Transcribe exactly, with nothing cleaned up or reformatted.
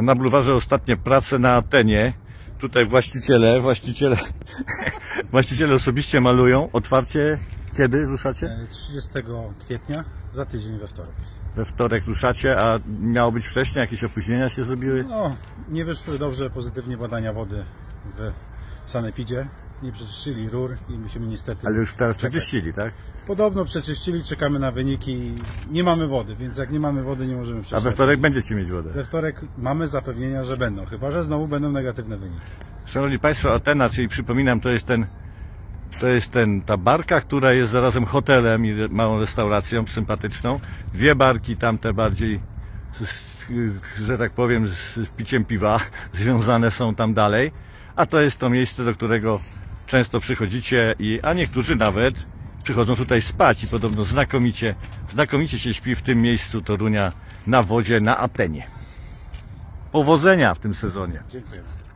A na bulwarze ostatnie prace na Atenie. Tutaj właściciele, właściciele, właściciele osobiście malują. Otwarcie kiedy ruszacie? trzydziestego kwietnia, za tydzień we wtorek. We wtorek ruszacie, a miało być wcześniej? Jakieś opóźnienia się zrobiły? No, nie wyszły dobrze pozytywnie badania wody w sanepidzie. Nie przeczyścili rur i musimy niestety... Ale już teraz czekać. przeczyścili, tak? Podobno przeczyścili, czekamy na wyniki. Nie mamy wody, więc jak nie mamy wody, nie możemy przeczyścić. A we wtorek będziecie mieć wodę? We wtorek mamy zapewnienia, że będą, chyba że znowu będą negatywne wyniki. Szanowni Państwo, Atena, czyli przypominam, to jest ten, to jest ten, ta barka, która jest zarazem hotelem i małą restauracją sympatyczną. Dwie barki, tamte bardziej, z, że tak powiem, z piciem piwa związane są tam dalej. A to jest to miejsce, do którego często przychodzicie, i, a niektórzy nawet przychodzą tutaj spać i podobno znakomicie, znakomicie się śpi w tym miejscu Torunia na wodzie na Atenie. Powodzenia w tym sezonie. Dziękuję.